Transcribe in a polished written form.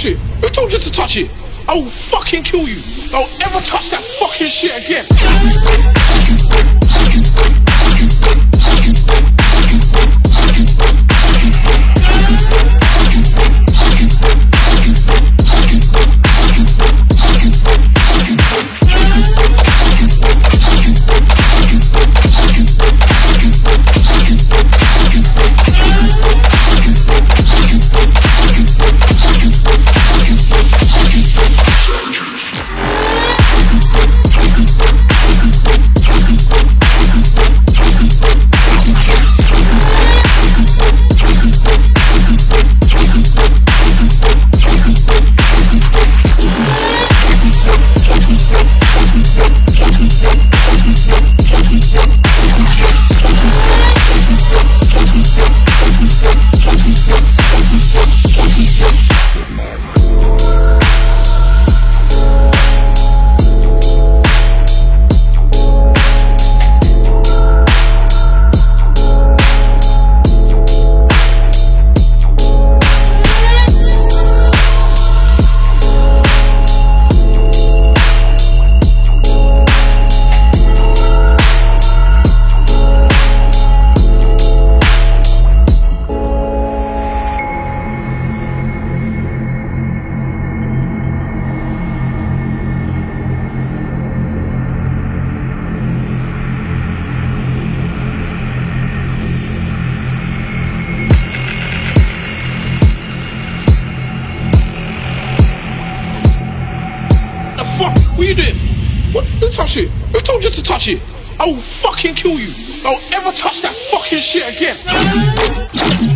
touch it? Who told you to touch it? I will fucking kill you. Don't ever touch that fucking shit again. Fuck, what you doing? What? Who touched it? Who told you to touch it? I will fucking kill you. Don't ever touch that fucking shit again.